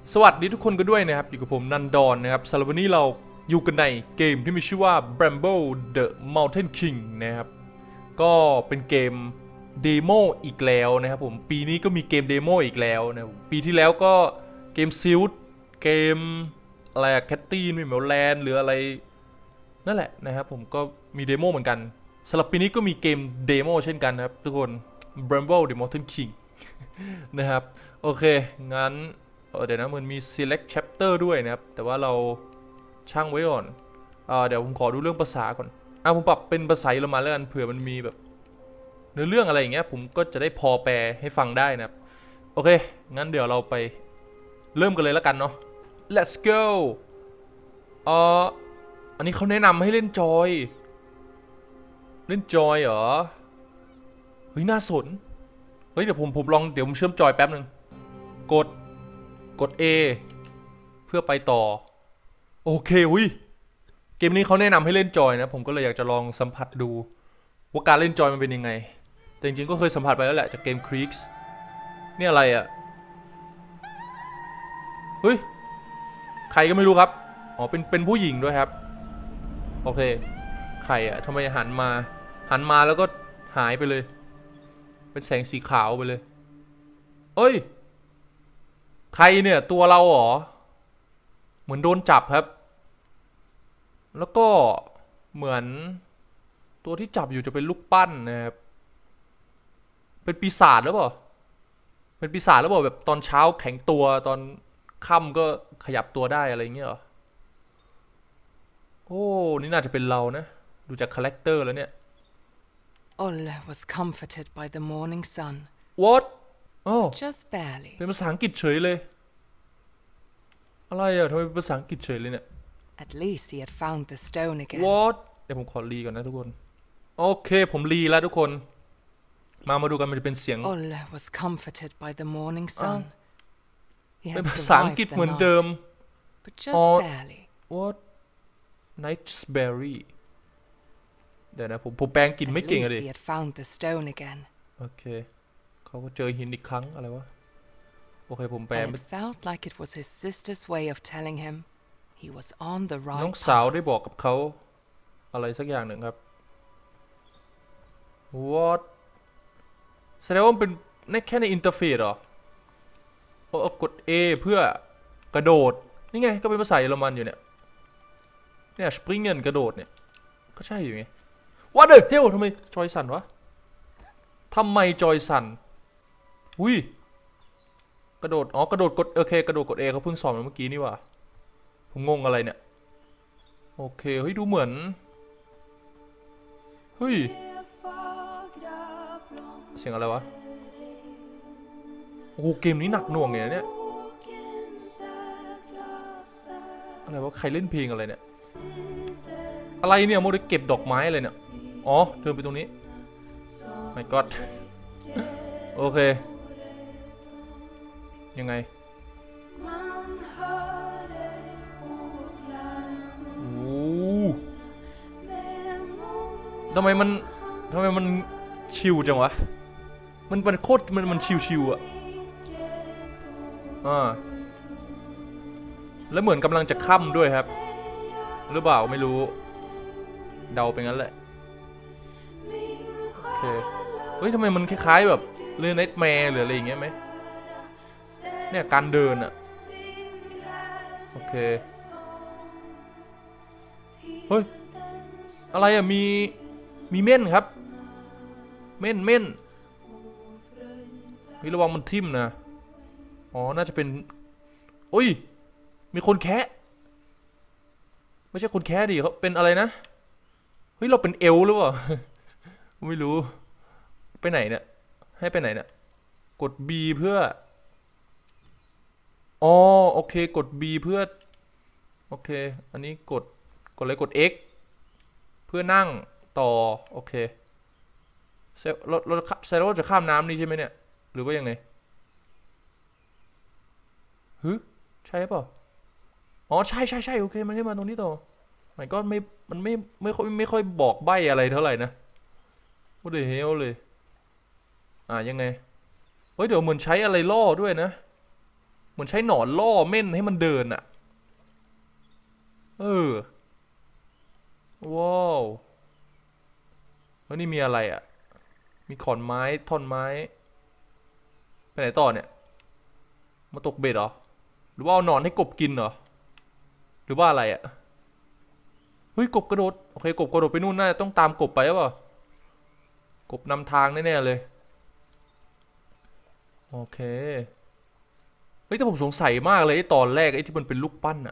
สวัสดีทุกคนกันด้วยนะครับอยู่กับผมนันดอนนะครับสำหรับวันนี้เราอยู่กันในเกมที่มีชื่อว่า Bramble the Mountain King นะครับก็เป็นเกมเดโมอีกแล้วนะครับผมปีนี้ก็มีเกมเดโมอีกแล้วนะปีที่แล้วก็เกมซิลด์เกมอะไรแคตตี้มีเมลแลนด์หรืออะไรนั่นแหละนะครับผมก็มีเดโมเหมือนกันสำหรับปีนี้ก็มีเกมเดโมเช่นกันนะครับทุกคน Bramble the Mountain King นะครับโอเคงั้นเดี๋ยวนะมันมี select chapter ด้วยนะครับแต่ว่าเราช่างไว้ก่อนเดี๋ยวผมขอดูเรื่องภาษาก่อนผมปรับเป็นภาษาเยอรมันแล้วกันเผื่อมันมีแบบเนื้อเรื่องอะไรอย่างเงี้ยผมก็จะได้พอแปลให้ฟังได้นะครับโอเคงั้นเดี๋ยวเราไปเริ่มกันเลยแล้วกันเนาะ let's go อันนี้เขาแนะนำให้เล่นจอยเหรอเฮ้ยน่าสนเฮ้ยเดี๋ยวผมลองเดี๋ยวผมเชื่อมจอยแป๊บนึงกด A เพื่อไปต่อโอเคอุ้ยเกมนี้เขาแนะนำให้เล่นจอยนะผมก็เลยอยากจะลองสัมผัสดูว่าการเล่นจอยมันเป็นยังไงแต่จริงๆก็เคยสัมผัสไปแล้วแหละจากเกม Creeks นี่อะไรอ่ะเฮ้ยใครก็ไม่รู้ครับอ๋อเป็นผู้หญิงด้วยครับโอเคใครอ่ะทำไมหันมาแล้วก็หายไปเลยเป็นแสงสีขาวไปเลยเอ้ยใครเนี่ยตัวเราเหรอเหมือนโดนจับครับแล้วก็เหมือนตัวที่จับอยู่จะเป็นลูกปั้นนะครับเป็นปีศาจหรือเปล่าแบบตอนเช้าแข็งตัวตอนค่ำก็ขยับตัวได้อะไรอย่างเงี้ยเหรอโอ้นี่น่าจะเป็นเรานะดูจากคาแรคเตอร์แล้วเนี่ย Olle was comforted by the morning sun. What อ๋อ Just barely. เป็นภาษาอังกฤษเฉยเลยอะไรอะทำไมเป็นภาษาอังกฤษเฉยเลยเนี่ย At least he had found the stone again. What เดี๋ยวผมขอรีก่อนนะทุกคนโอเคผมรีแล้วทุกคนมาดูกันมันจะเป็นเสียง Olle was comforted by the morning sun. He เป็น had ภาษาอังกฤษ survived เหมือน the เดิม night, but just barely. What Nightberry เดี๋ยวนะผมแปลงกินไม่ At เก่งเลย least he had found the stone again. โอเคเขาก็เจอหินอีกครั้งอะไรวะโอเคผมแปล And it felt like it was his sister's way of telling him he was on the น้อง right สาว path. ได้บอกกับเขาอะไรสักอย่างหนึ่งครับ What แสดงว่ามันเป็นแค่ในอินเทอร์เฟซเหรอกด A เพื่อกระโดดนี่ไงก็เป็นภาษาเยอรมันอยู่เนี่ยspringen กระโดดเนี่ยก็ใช่อยู่ไง What the hell ทำไมจอยสั่นวะทำไมจอยสั่นอุ้ยกระโดดกระโดดกดโอเคกระโดดกด A เขาเพิ่งสอนมาเมื่อกี้นี่ว่ะผมงงอะไรเนี่ยโอเคเฮ้ยดูเหมือนเฮ้ยเสียงอะไรวะโอ้โหเกมนี้หนักหน่วงเนี่ยอะไรวะใครเล่นเพลงอะไรเนี่ยอะไรเนี่ยโมเดลเก็บดอกไม้อะไรเนี่ยอ๋อเดินไปตรงนี้ my god โอเคยังไงโอ้ทำไมมันชิวจังวะมันโคตรมันชิวอะแล้วเหมือนกำลังจะค่ำด้วยครับหรือเปล่าไม่รู้เดาไปงั้นแหละโอเคเฮ้ยทำไมมันคล้ายๆแบบเรื่อง Nightmare หรืออะไรอย่างเงี้ยไหมเนี่ยการเดินอะโอเคเฮ้ยอะไรอะมีเม่นครับเม่นวิระวังมันทิ่มนะอ๋อน่าจะเป็นอุ้ยมีคนแคะไม่ใช่คนแคะดิเขาเป็นอะไรนะเฮ้ยเราเป็นเอลหรือเปล่า ไม่รู้ไปไหนเนี่ยให้ไปไหนเนี่ยกด B เพื่ออ๋อโอเคกด B เพื่อโอเคอันนี้กดอะไรกด X เพื่อนั่งต่อโอเคเราจะข้ามน้ำนี่ใช่ไหมเนี่ยหรือว่ายังไงใช่ป่ะอ๋อใช่โอเคมันได้มาตรงนี้ต่อมันก็มันไม่ค่อยบอกใบ้อะไรเท่าไหร่นะว่าเดี๋ยวเฮลเลยยังไงเฮ้ยเดี๋ยวเหมือนใช้อะไรล่อด้วยนะเหมือนใช้หนอนล่อเม่นให้มันเดินอะว้าวแล้วนี่มีอะไรอะมีขอนไม้ท่อนไม้ไปไหนต่อเนี่ยมาตกเบ็ดเหรอหรือว่าเอาหนอนให้กบกินเหรอหรือว่าอะไรอะเฮ้ยกบกระโดดโอเคกบกระโดดไปนู่นน่าจะต้องตามกบไปหรือเปล่ากบนำทางแน่ๆเลยโอเคเฮ้ยแต่ผมสงสัยมากเลยไอ้ตอนแรกไอ้ที่มันเป็นลูกปั้นอะ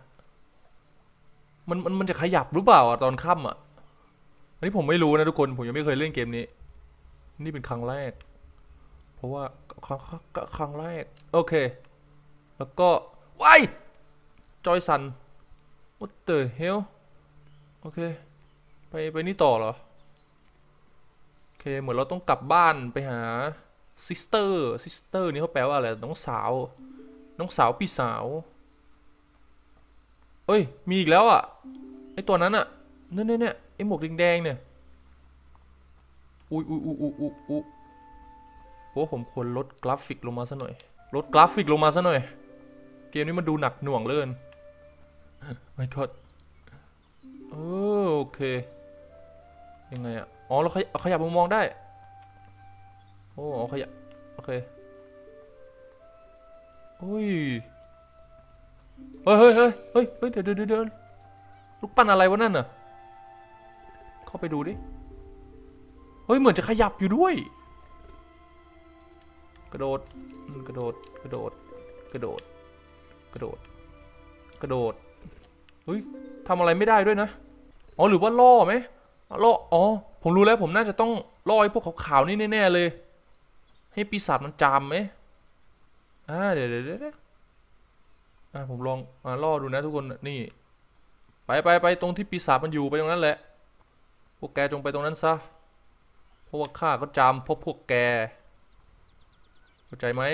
มันจะขยับหรือเปล่าอะตอนค่ำอะอันนี้ผมไม่รู้นะทุกคนผมยังไม่เคยเล่นเกมนี้นี่เป็นครั้งแรกเพราะว่าครั้งแรกโอเคแล้วก็ว้ายจอยสัน what the hell โอเคไปนี่ต่อเหรอโอเคเหมือนเราต้องกลับบ้านไปหาซิสเตอร์นี่เขาแปลว่าอะไรน้องสาวพี่สาวเอ้ยมีอีกแล้วอ่ะไอตัวนั้นอ่ะเนี่ยไอหมวกแดงเนี่ยอุ้ยโอ้ผมควรลดกราฟิกลงมาซะหน่อยเกมนี้มันดูหนักหน่วงเลื่อนไม่กดโอเคยังไงอ่ะอ๋อเราขยับมุมมองได้โอ้ขยับโอเคอุ้ยเฮ้ยเดี๋ยวลูกปั้นอะไรวะนั่นน่ะเข้าไปดูดิเฮ้ยเหมือนจะขยับอยู่ด้วยกระโดดเฮ้ยทำอะไรไม่ได้ด้วยนะอ๋อหรือว่าล่อไหมล่ออ๋อผมรู้แล้วผมน่าจะต้องล่อไอ้พวกขาวๆนี่แน่ๆเลยให้ปีศาจมันจามไหมเดี๋ยวผมลองล่อดูนะทุกคนนี่ไปตรงที่ปีศาจมันอยู่ไปตรงนั้นแหละพวกแกจงไปตรงนั้นซะเพราะว่าข้าก็จามพวกแกเข้าใจไหม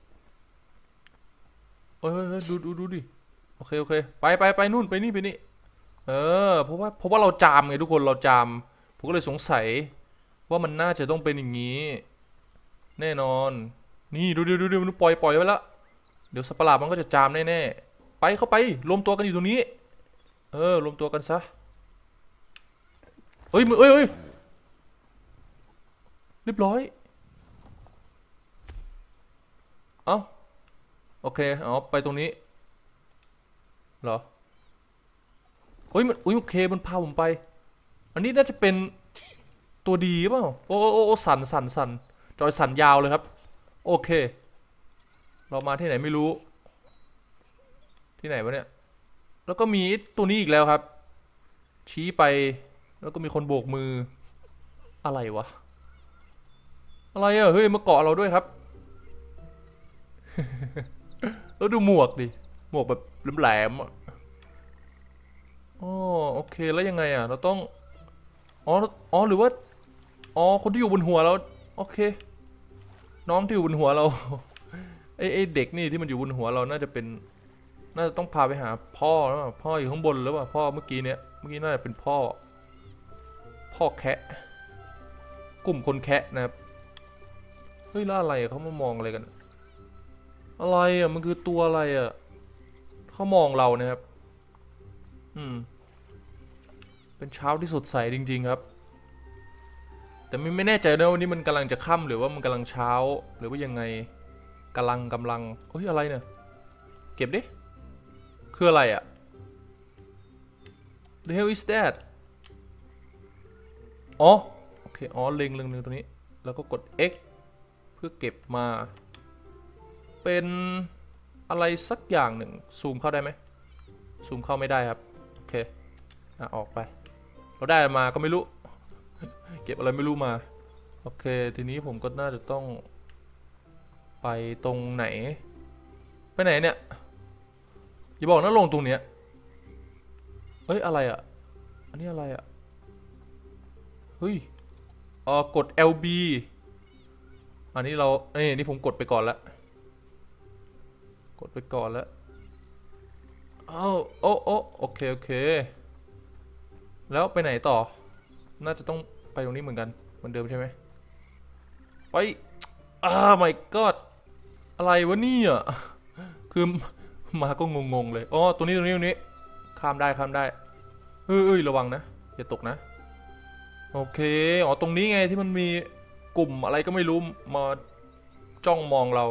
เฮ้ยดูดิโอเคไปนู่นไปนี่เพราะว่าเราจามไงทุกคนเราจามผมก็เลยสงสัยว่ามันน่าจะต้องเป็นอย่างนี้แน่นอนนี่ดูมันปล่อยไว้แล้วเดี๋ยวสัตว์ประหลาดมันก็จะจามแน่ๆไปเข้าไปรวมตัวกันอยู่ตรงนี้รวมตัวกันซะเฮ้ยเรียบร้อยเอ้าโอเคไปตรงนี้เหรอเฮ้ยมันโอเคมันพาผมไปอันนี้น่าจะเป็นตัวดีเปล่าโอ้สั่นจอยสั่นยาวเลยครับโอเคเรามาที่ไหนไม่รู้ที่ไหนวะเนี่ยแล้วก็มีตัวนี้อีกแล้วครับชี้ไปแล้วก็มีคนโบกมืออะไรวะอะไรเฮ้ยมาเกาะเราด้วยครับแล้วดูหมวกดิหมวกแบบแหลมโอเคแล้วยังไงเราต้องหรือว่าคนที่อยู่บนหัวเราโอเคน้องที่อยู่บนหัวเราไอเด็กนี่ที่มันอยู่บนหัวเราน่าจะต้องพาไปหาพ่อแล้วพ่ออยู่ข้างบนหรือเปล่าพ่อเมื่อกี้น่าจะเป็นพ่อแคะกลุ่มคนแคะนะครับเฮ้ยแล้วอะไรเขามามองอะไรกันอะไรมันคือตัวอะไรเขามองเรานะครับเป็นเช้าที่สดใสจริงๆครับแต่ไม่แน่ใจนะวันนี้มันกำลังจะค่ำหรือว่ามันกำลังเช้าหรือว่ายังไงกำลังเฮ้ยอะไรเนี่ยเก็บดิคืออะไรThe hell is that โอเคเล็งตัวนี้แล้วก็กด X เพื่อเก็บมาเป็นอะไรสักอย่างหนึ่งซูมเข้าได้ไหมซูมเข้าไม่ได้ครับโอเคออกไปเราได้มาก็ไม่รู้เก็บอะไรไม่รู้มาโอเคทีนี้ผมก็น่าจะต้องไปตรงไหนไปไหนเนี่ยอย่าบอกนะลงตรงเนี้ยเฮ้ยอะไรอันนี้อะไรเฮ้ยกด LB อันนี้นี่ผมกดไปก่อนแล้วโอเคแล้วไปไหนต่อน่าจะต้องไปตรงนี้เหมือนกันเหมือนเดิมใช่ไหมไปmy god อะไรวะเนี่ยคือมาก็งงๆเลยอ๋อตรงนี้ข้ามได้เอ้ยระวังนะอย่าตกนะโอเคอ๋อตรงนี้ไงที่มันมีกลุ่มอะไรก็ไม่รู้มาจ้องมองเรา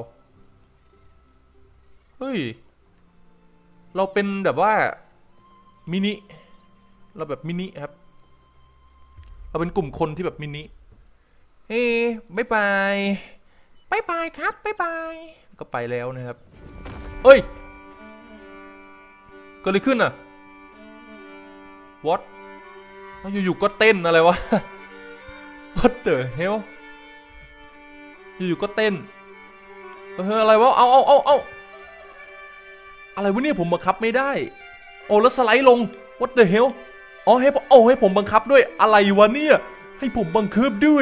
เฮ้ยเราเป็นแบบว่ามินิเราแบบมินิครับเราเป็นกลุ่มคนที่แบบมินิเฮ้บ๊ายบายครับบ๊ายบายก็ไปแล้วนะครับเฮ้ยเกิดอะไรขึ้นอ่ะ what อยู่ๆก็เต้นอะไรวะ what the hell อยู่ๆก็เต้นอะไรวะเอาอะไรวะเนี่ยผมบังคับไม่ได้โอ้แล้วสไลด์ลง what the hell อ๋อให้ผมบังคับด้วยอะไรวะเนี่ยให้ผมบังคับด้วย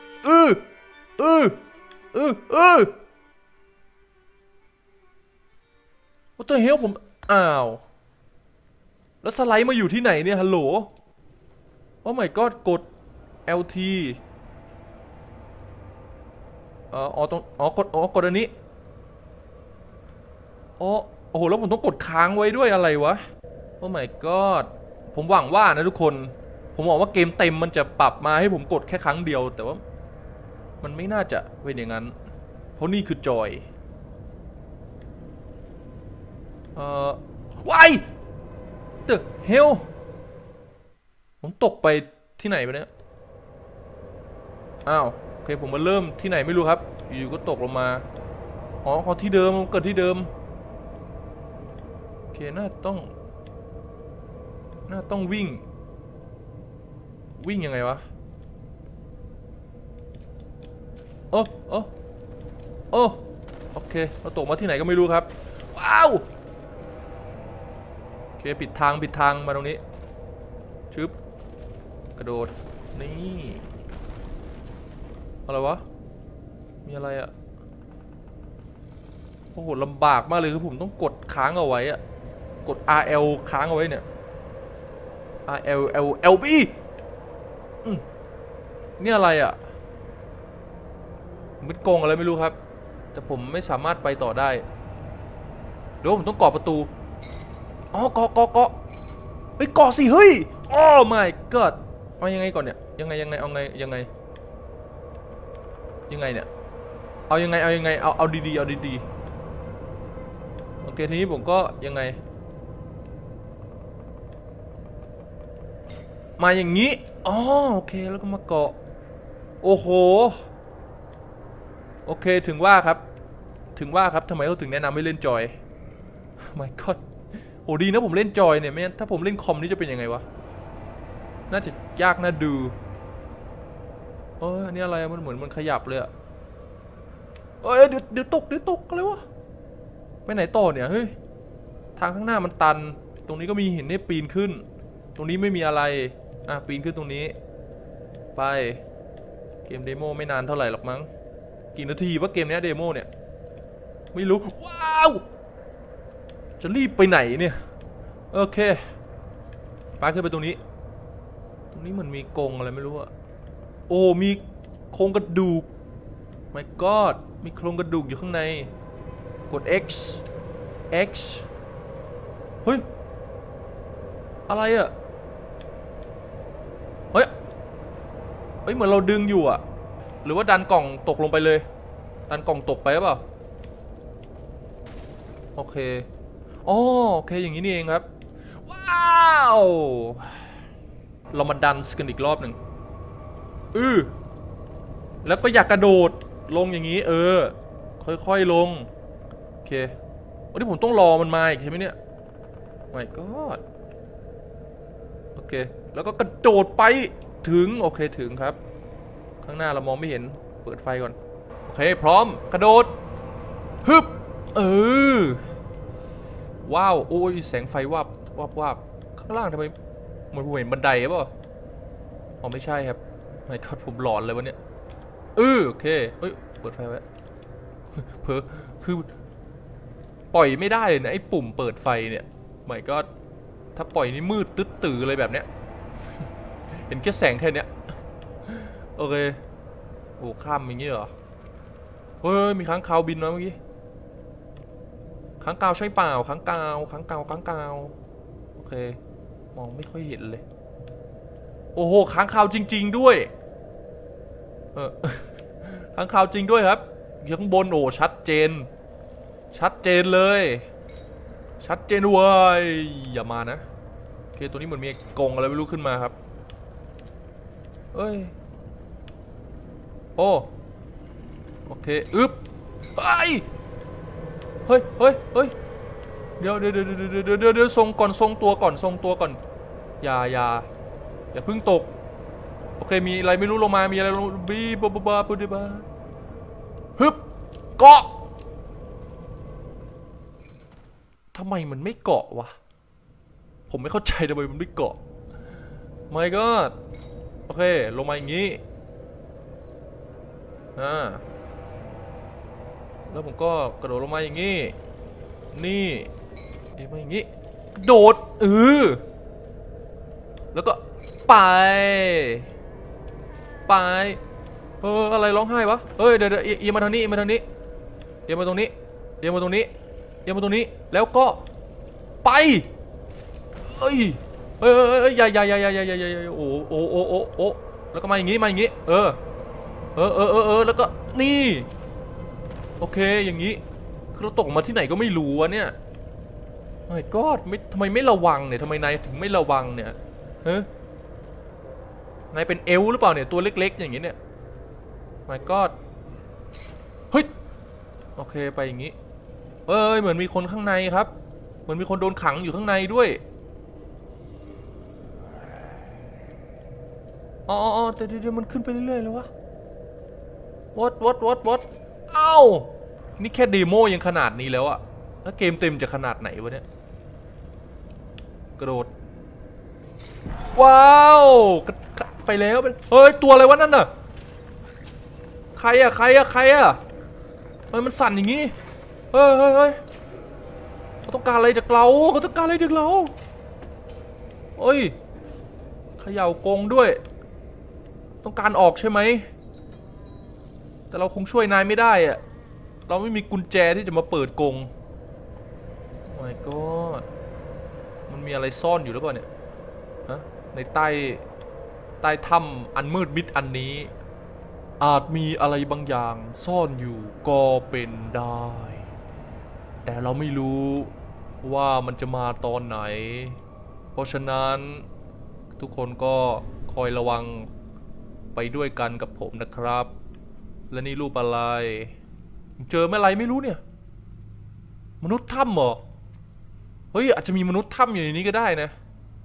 what the hell ผมอ้าวแล้วสไลด์มาอยู่ที่ไหนเนี่ยฮัลโหลโอ้ my god กด LT กดอันนี้โอ้โหแล้วผมต้องกดค้างไว้ด้วยอะไรวะโอ้ my god ผมหวังว่านะทุกคนผมหวังว่าเกมเต็มมันจะปรับมาให้ผมกดแค่ครั้งเดียวแต่ว่ามันไม่น่าจะเป็นอย่างนั้นเพราะนี่คือจอยวาย The hell ผมตกไปที่ไหนไปเนี่ยอ้าวโอเคผมมาเริ่มที่ไหนไม่รู้ครับอยู่ก็ตกลงมาอ๋อพอที่เดิมเกิดที่เดิมโอเคน่าต้องวิ่งยังไงวะโอเคเราตกมาที่ไหนก็ไม่รู้ครับว้าวโอเคปิดทางมาตรงนี้ชึบกระโดดนี่อะไรวะมีอะไรอะโอ้โหลำบากมากเลยคือผมต้องกดค้างเอาไว้อะกด RL ค้างเอาไว้เนี่ย RLLB นี่อะไรอะมันโกงอะไรไม่รู้ครับแต่ผมไม่สามารถไปต่อได้เดี๋ยวผมต้องเกาะประตูอ๋อเกาะเฮ้ยเกาะสิเฮ้ยโอ้ my god เอายังไงก่อนเนี่ยยังไงเอาไงยังไงเนี่ยเอายังไงเอาดีโอเคทีนี้ผมก็ยังไงมาอย่างนี้อ๋อโอเคแล้วก็มาเกาะโอ้โหโอเคถึงว่าครับทำไมเขาถึงแนะนำให้เล่นจอย my god โอ้ดีนะผมเล่นจอยเนี่ยไม่งั้นถ้าผมเล่นคอมนี่จะเป็นยังไงวะน่าจะยากน่าดูอันนี้อะไรมันเหมือนมันขยับเลยอะเดี๋ยวตกอะไรวะไปไหนต่อเนี่ยเฮ้ยทางข้างหน้ามันตันตรงนี้ก็มีหินให้ปีนขึ้นตรงนี้ไม่มีอะไรปีนขึ้นตรงนี้ไปเกมเดโมไม่นานเท่าไหร่หรอกมั้งกี่นาทีวะเกมนี้เดโมเนี่ยไม่รู้ว้าวจะรีบไปไหนเนี่ยโอเคไปขึ้นไปตรงนี้เหมือนมีกรงอะไรไม่รู้อะโอ้มีโครงกระดูก my god มีโครงกระดูกอยู่ข้างในกด X เฮ้ยอะไรอะเฮ้ยเหมือนเราดึงอยู่อะหรือว่าดันกล่องตกลงไปเลยดันกล่องตกไปหรือเปล่าโอเคโอเคอย่างนี้นี่เองครับว้าวเรามาดันส์กันอีกรอบหนึ่งแล้วก็อยากกระโดดลงอย่างนี้ค่อยๆลงโอเควันนี้ผมต้องรอมันมาอีกใช่ไหมเนี่ย my god โอเคแล้วก็กระโดดไปถึงโอเคถึงครับข้างหน้าเรามองไม่เห็นเปิดไฟก่อนโอเคพร้อมกระโดดฮึบว้าวโอ้ยแสงไฟวับข้างล่างทำไมเหมือนผมเห็นบันไดหรือเปล่าอ๋อไม่ใช่ครับไม่ครับผมหลอนเลยวันเนี้ยโอเคเปิดไฟไว้เพอคือปล่อยไม่ได้เลยนะไอ้ปุ่มเปิดไฟเนี่ยไม่ก็ถ้าปล่อยนี่มืดตื้อเลยแบบเนี้ยเห็นแค่แสงแค่เนี้ยโอเคโอ้ข้ามอย่างงี้เหรอเฮ้ยมีค้างคาวบินมาเมื่อกี้ค้างคาวใช่เปล่าค้างคาวโอเคมองไม่ค่อยเห็นเลยโอ้โหค้างคาวจริงๆด้วยค้างคาวจริงด้วยครับข้างบนโอ้ชัดเจนเลยชัดเจนเว้ยอย่ามานะโอเคตัวนี้เหมือนมีกรงอะไรไม่รู้ขึ้นมาครับเอ้ยโอ้โอเคอึ๊บเฮ้ยเดี๋ยวทรงก่อนทรงตัวก่อนอย่าเพิ่งตกโอเคมีอะไรไม่รู้ลงมามีอะไรลงบีบาปุ๊บาฮึบเกาะทำไมมันไม่เกาะวะผมไม่เข้าใจทำไมมันไม่เกาะไม่ก็โอเคลงมาอย่างนี้แล้วผมก็กระโดดลงมาอย่างนี้นี่มาอย่างนี้โดดแล้วก็ไปอะไรร้องไห้วะเฮ้ยเดี๋ยวเอียงมาทางนี้เอียงมาตรงนี้แล้วก็ไปเอ้ยอย่าโอ้แล้วก็มาอย่างงี้แล้วก็นี่โอเคอย่างนี้คือเราตกมาที่ไหนก็ไม่รู้วะเนี่ยไอ้ก็ทำไมไม่ระวังเนี่ยทำไมนายถึงไม่ระวังเนี่ยนายเป็นเอลหรือเปล่าเนี่ยตัวเล็กๆอย่างนี้เนี่ยMy God เฮ้ยโอเคไปอย่างนี้เหมือนมีคนข้างในครับเหมือนมีคนโดนขังอยู่ข้างในด้วยอ๋อแต่เดี๋ยวมันขึ้นไปเรื่อยๆเลยวะ what เอ้านี่แค่เดโมยังขนาดนี้แล้วอะแล้วเกมเต็มจะขนาดไหนวะเนี่ยกระโดดว้าวไปแล้วเฮ้ยตัวอะไรวะนั่นน่ะใครอะเฮ้ยมันสั่นอย่างงี้เฮ้ยเขาต้องการอะไรจากเราเฮ้ยเขย่ากรงด้วยต้องการออกใช่ไหมแต่เราคงช่วยนายไม่ได้อะเราไม่มีกุญแจที่จะมาเปิดกรงโอ้ my god มันมีอะไรซ่อนอยู่หรือเปล่าเนี่ยฮะในใต้ถ้ำอันมืดมิดอันนี้อาจมีอะไรบางอย่างซ่อนอยู่ก็เป็นได้แต่เราไม่รู้ว่ามันจะมาตอนไหนเพราะฉะนั้นทุกคนก็คอยระวังไปด้วยกันกับผมนะครับและนี่รูปอะไรเจอเมื่อไรไม่รู้เนี่ยมนุษย์ถ้ำเหรอเฮ้ยอาจจะมีมนุษย์ถ้ำอยู่ในนี้ก็ได้นะ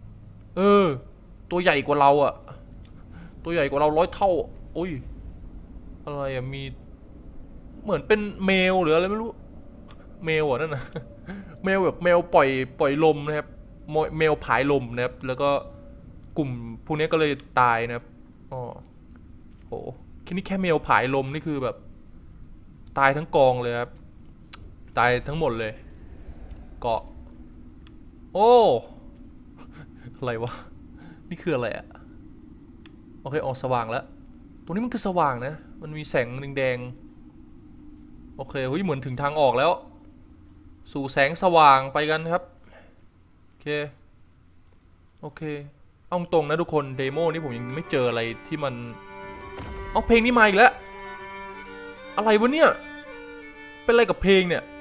ตัวใหญ่กว่าเราอะตัวใหญ่กว่าเรา100 เท่าโอ้ยอะไรอะมีเหมือนเป็นแมวหรืออะไรไม่รู้แมวอ่ะนั่นนะแมวแบบแมวปล่อยลมนะครับแมวผายลมนะครับแล้วก็กลุ่มพวกนี้ก็เลยตายนะครับอ๋อโหแค่แมวผายลมนี่คือแบบตายทั้งกองเลยครับตายทั้งหมดเลยเกาะโอ้อะไรวะนี่คืออะไรอะโอเคออกสว่างแล้วตรงนี้มันคือสว่างนะมันมีแสงแดงๆโอเคเฮ้ยเหมือนถึงทางออกแล้วสู่แสงสว่างไปกันครับโอเคเอาตรงนะทุกคนเดโมนี่ผมยังไม่เจออะไรที่มันเอาเพลงนี้มาอีกแล้วอะไรวะเนี่ยเป็นอะไรกับเพลงเนี่ย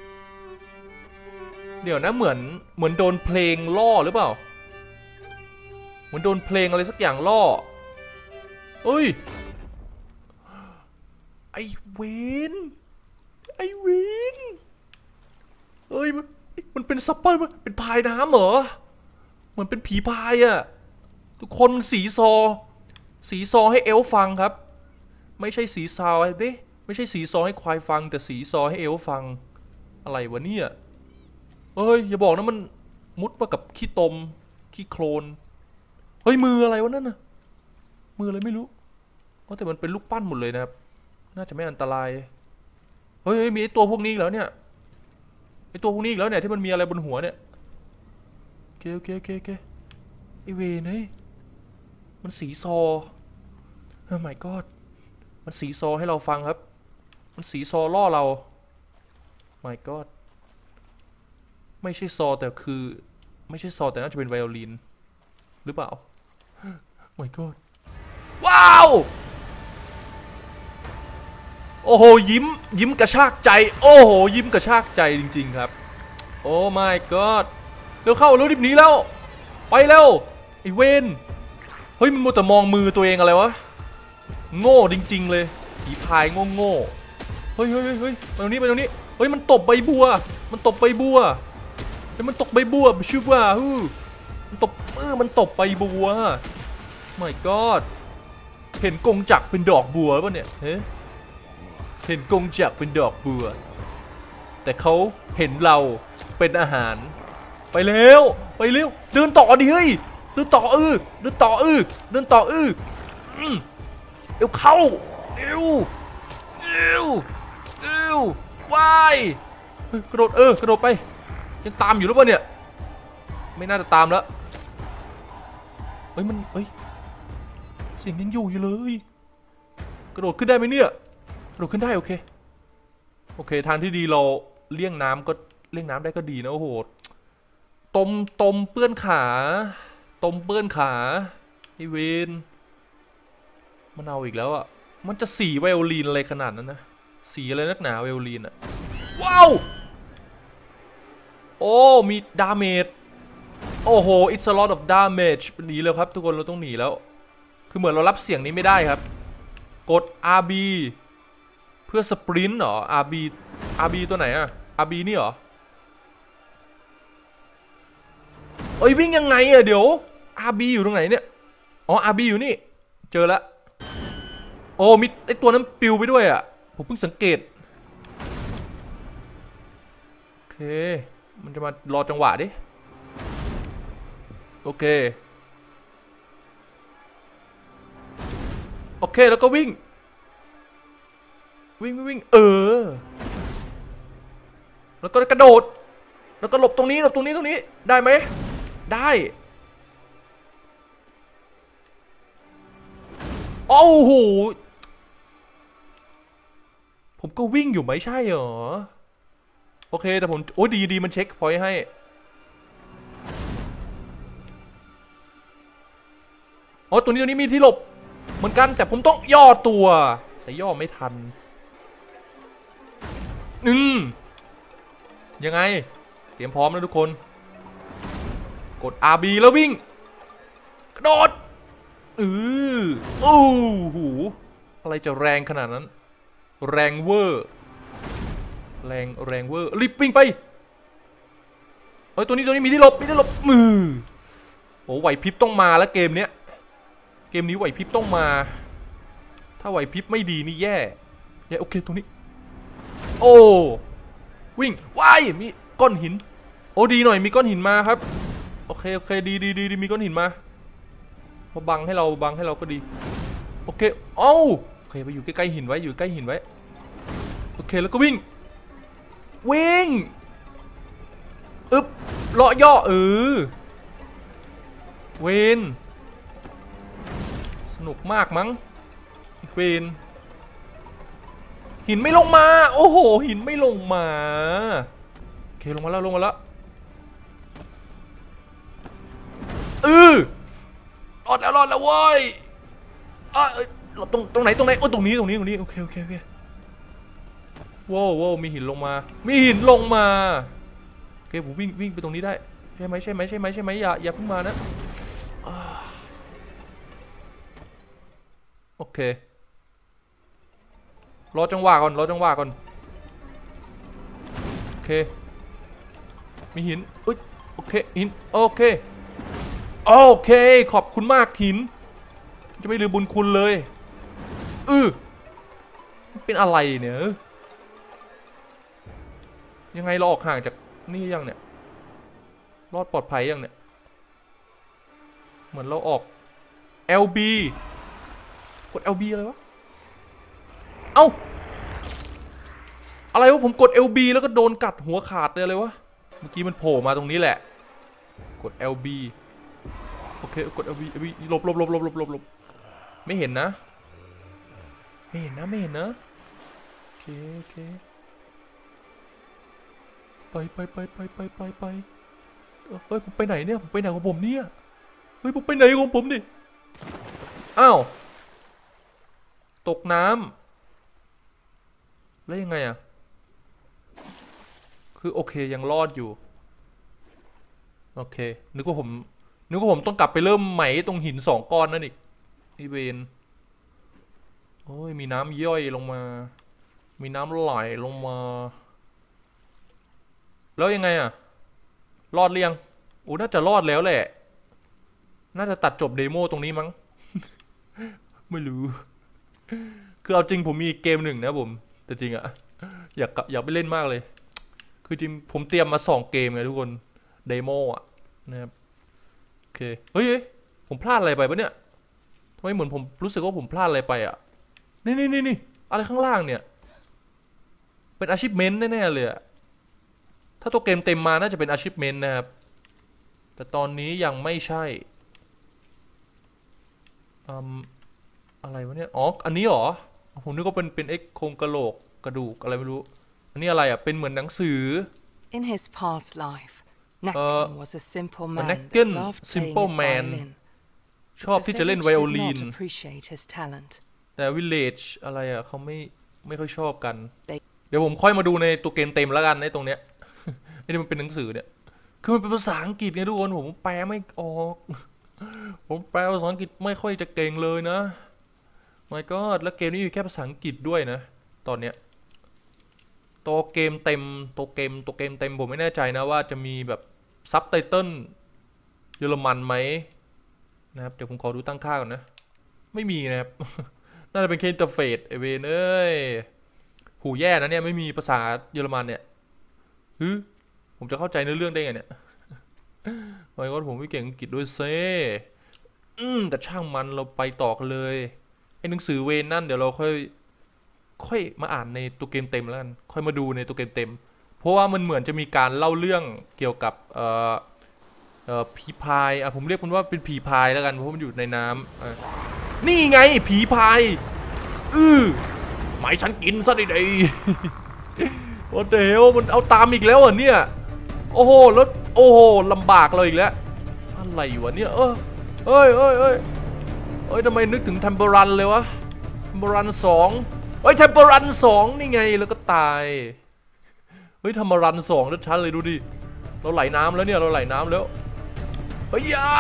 เดี๋ยวนะเหมือนโดนเพลงล่อหรือเปล่าเหมือนโดนเพลงอะไรสักอย่างล่อเอ้ยไอเวนเอ้ยมันเป็นซัปเปอร์มันเป็นพายน้ำเหรอเหมือนเป็นผีพายอะทุกคนสีซอให้เอลฟังครับไม่ใช่สีซาวไอ้เบ้ไม่ใช่สีซอให้ควายฟังแต่สีซอให้เอลฟังอะไรวะเนี่ยเอ้ยอย่าบอกนะมันมุดมากับขี้ตมขี้โคลนเฮ้ยมืออะไรวะนั่นน่ะมืออะไรไม่รู้แต่มันเป็นลูกปั้นหมดเลยนะครับน่าจะไม่อันตรายเฮ้ยมีไอตัวพวกนี้แล้วเนี่ยไอตัวพวกนี้อีกแล้วเนี่ยที่มันมีอะไรบนหัวเนี่ยโอเคไอเวเนยมันสีซอโอ้ my god มันสีซอให้เราฟังครับมันสีซอล่อเรา my god ไม่ใช่ซอแต่คือไม่ใช่ซอแต่น่าจะเป็นไวโอลินหรือเปล่า my god ว้าวโอ้โหยิ้มกระชากใจโอ้โหยิ้มกระชากใจจริงๆครับโอ้ my god เร็วเข้าเร็วรีบหนีแล้วไปแล้วไอเวนเฮ้ยมันมัวแต่มองมือตัวเองอะไรวะโง่จริงๆเลยผีพายโง่เฮ้ยไปตรงนี้เฮ้ยมันตบใบบัวมันตบใบบัวเฮ้ยมันตกใบบัวชื่อว่ามันตบใบบัว my god เห็นกงจักรเป็นดอกบัวป่ะเนี่ยเห็นกงจักรเป็นดอกบัวแต่เขาเห็นเราเป็นอาหารไปเร็วเดินต่อดิเฮ้ยเดินต่อเดินต่อเอวเข้าเอววายกระโดดไปยังตามอยู่หรือเปล่าเนี่ยไม่น่าจะตามแล้วเฮ้ยเสียงยังอยู่เลยกระโดดขึ้นได้ไหมเนี่ยกระโดดขึ้นได้โอเคทางที่ดีเราเลี่ยงน้ำได้ก็ดีนะโอ้โหตมเปื้อนขาไอเวนมันเอาอีกแล้วอ่ะมันจะสีไวโอลินอะไรขนาดนั้นนะสีอะไรนักหนาไวโอลินอ่ะว้าวโอ้มีดาเมจโอ้โห it's a lot of damage หนีเลยครับทุกคนเราต้องหนีแล้วคือเหมือนเรารับเสียงนี้ไม่ได้ครับกด RB เพื่อสปรินต์เหรอ RB ตัวไหนอะ RB นี่เหรอเอ้ยวิ่งยังไงอะเดี๋ยว RB อยู่ตรงไหนเนี่ยอ๋อ RB อยู่นี่เจอแล้วโอ้มีไอตัวนั้นปิวไปด้วยอะผมเพิ่งสังเกตโอเคมันจะมารอจังหวะดิโอเคแล้วก็วิ่งแล้วก็กระโดดแล้วก็หลบตรงนี้ได้ไหมได้โอ้โหผมก็วิ่งอยู่ไม่ใช่เหรอโอเคแต่ผมโอ้ดีมันเช็คพอยต์ให้อ๋อตรงนี้มีที่หลบเหมือนกันแต่ผมต้องย่อตัวแต่ย่อไม่ทันยังไงเตรียมพร้อมแล้วทุกคนกด RB แล้ววิ่งกระโดดโอ้โหอะไรจะแรงขนาดนั้นแรงเวอร์รีบวิ่งไปเฮ้ยตัวนี้มีที่หลบมือโอ้ไหวพริบต้องมาแล้วเกมนี้ไหวพริบต้องมาถ้าไหวพริบไม่ดีนี่แย่โอเคตรงนี้โอ้วิ่งว้ายมีก้อนหินโอ้ดีหน่อยมีก้อนหินมาครับโอเคดีมีก้อนหินมามาบังให้เราก็ดีโอเคโอเคไปอยู่ใกล้หินไว้โอเคแล้วก็วิ่งเลาะย่อเวนสนุกมากมั้งเวนหินไม่ลงมาโอ้โหหินไม่ลงมาโอเคลงมาแล้วรอดแล้วเว้ยตรงไหนโอ้ตรงนี้โอเคว้าวมีหินลงมาโอเคผมวิ่งไปตรงนี้ได้ใช่ไหมอย่าเพิ่งมานะโอเครอจังหวะก่อนโอเคมีหินโอเคหินโอเคขอบคุณมากหินจะไม่ลืมบุญคุณเลยเป็นอะไรเนี่ยยังไงเราออกห่างจากนี่ยังเนี่ยรอดปลอดภัยยังเนี่ยเหมือนเราออก LB กด LB อะไรวะอะไรวะผมกด LB แล้วก็โดนกัดหัวขาดเลยอะไรวะเมื่อกี้มันโผล่มาตรงนี้แหละกด LB โอเคกด LB หลบไม่เห็นนะโอเคไปเฮ้ยผมไปไหนเนี่ยผมไปไหนของผมเนี่ยเฮ้ยผมไปไหนของผมดิอ้าวตกน้ำแล้วยังไงอะคือโอเคยังรอดอยู่โอเคนึกว่าผมต้องกลับไปเริ่มใหม่ตรงหิน2 ก้อนนั่นอีกอีเวนโอ้ยมีน้ำย่อยลงมามีน้ำไหลลงมาแล้วยังไงอะรอดเรียงโอ้น่าจะรอดแล้วแหละน่าจะตัดจบเดโมตรงนี้มั้ง ไม่รู้คือเอาจริงผมมีเกมหนึ่งนะผมแต่จริงอะอยากไปเล่นมากเลยคือจริงผมเตรียมมา2 เกมไงทุกคนเดโมอะนะครับโอเคเฮ้ยผมพลาดอะไรไปปะเนี่ยทำไมเหมือนผมรู้สึกว่าผมพลาดอะไรไปอะนี่อะไรข้างล่างเนี่ยเป็น achievement แน่ๆเลยอะถ้าตัวเกมเต็มมาน่าจะเป็น achievement นะครับแต่ตอนนี้ยังไม่ใช่อะไรวะเนี่ยอ๋ออันนี้เหรอผมนึกว่าเป็นโครงกะโหลกกระดูกอะไรไม่รู้อันนี้อะไรอ่ะเป็นเหมือนหนังสือ In his past life, Natkin was a simple man Natkin that loved playing simple his man violin. ชอบที่จะเล่นไวโอลิน The village did not appreciate his talent. แต่ Village อะไรอ่ะเขาไม่ค่อยชอบกันเดี๋ยวผมค่อยมาดูในตัวเกมเต็มแล้วกันในตรงเนี้ย ไอ้นี่มันเป็นหนังสือเนี่ยคือมันเป็นภาษาอังกฤษไงทุกคนผมแปลไม่ออกผมแปลภาษาอังกฤษไม่ค่อยจะเก่งเลยนะ my god แล้วเกมนี้อยู่แค่ภาษาอังกฤษด้วยนะตอนเนี้ยตัวเกมเต็มผมไม่แน่ใจนะว่าจะมีแบบซับไตเติลเยอรมันไหมนะครับเดี๋ยวผมขอดูตั้งค่าก่อนนะไม่มีนะครับ น่าจะเป็นแค่อินเทอร์เฟซไอเวนเอ้ยหูแย่นะเนี่ยไม่มีภาษาเยอรมันเนี่ยผมจะเข้าใจเนื้อเรื่องได้ไงเนี่ย ทำไมว่าผมไม่เก่งอังกฤษด้วยเซ่แต่ช่างมันเราไปต่อกันเลยไอ้หนังสือเวนนั่นเดี๋ยวเราค่อยมาอ่านในตัวเกมเต็มแล้วกันค่อยมาดูในตัวเกมเต็มเพราะว่ามันเหมือนจะมีการเล่าเรื่องเกี่ยวกับผีพายผมเรียกมันว่าเป็นผีพายแล้วกันเพราะมันอยู่ในน้ำนี่ไงผีพายหมายฉันกินซะดีๆ โอ้เดี๋ยวมันเอาตามอีกแล้วอ่ะเนี่ยโอ้โหแล้วโอ้โหลำบากเราอีกแล้วอะไรวะเนี่ยเอ้ยทำไมนึกถึงเทมเปอรันเลยวะเทมเปอรัน2เทมเปอรัน2นี่ไงแล้วก็ตายเฮ้ยเทมเปอรัน2ชัดเลยดูดิเราไหลน้ำแล้วเนี่ยเราไหลน้ำแล้วเฮ้ยอย่า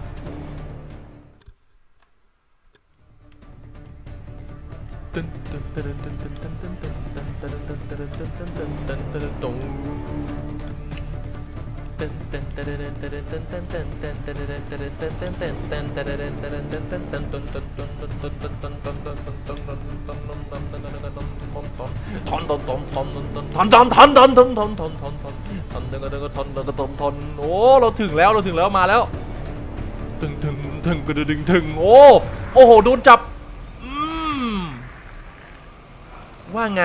โอ้เราถึงแล้วมาแล้วถึงโอ้โหโดนจับว่าไง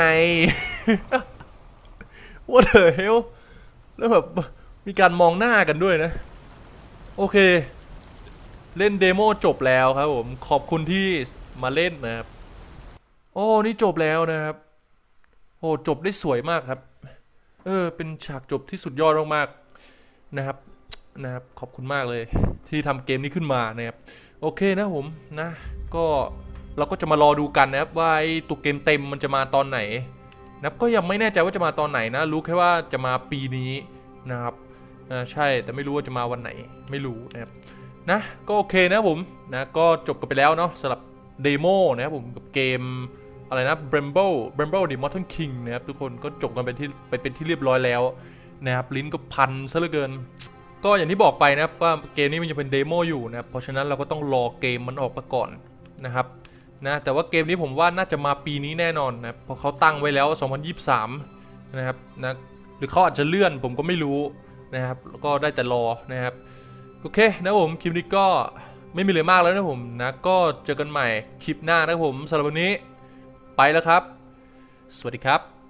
What the hell แล้วแบบมีการมองหน้ากันด้วยนะโอเคเล่นเดโมจบแล้วครับผมขอบคุณที่มาเล่นนะครับโอ้นี่จบแล้วนะครับโอ้จบได้สวยมากครับเป็นฉากจบที่สุดยอดมากๆนะครับขอบคุณมากเลยที่ทำเกมนี้ขึ้นมานะครับโอเคนะผมนะก็เราก็จะมารอดูกันนะครับว่าไอ้ตัวเกมเต็มมันจะมาตอนไหนนะครับก็ยังไม่แน่ใจว่าจะมาตอนไหนนะรู้แค่ว่าจะมาปีนี้นะครับใช่แต่ไม่รู้ว่าจะมาวันไหนไม่รู้นะครับนะก็โอเคนะผมนะก็จบกันไปแล้วเนาะสำหรับเดโมนะครับผมกับเกมอะไรนะ Bramble The Mountain King นะครับทุกคนก็จบกันไปเป็นที่เรียบร้อยแล้วนะครับลิ้นก็พันซะเหลือเกินก็อย่างที่บอกไปนะครับว่าเกมนี้มันจะเป็นเดโมอยู่นะครับเพราะฉะนั้นเราก็ต้องรอเกมมันออกมาก่อนนะครับนะแต่ว่าเกมนี้ผมว่าน่าจะมาปีนี้แน่นอนนะเพราะเขาตั้งไว้แล้ว2023นะครับนะหรือเขาอาจจะเลื่อนผมก็ไม่รู้นะครับก็ได้แต่รอนะครับโอเคนะผมคลิปนี้ก็ไม่มีอะไรมากแล้วนะผมนะก็เจอกันใหม่คลิปหน้านะผมสำหรับวันนี้ไปแล้วครับสวัสดีครับ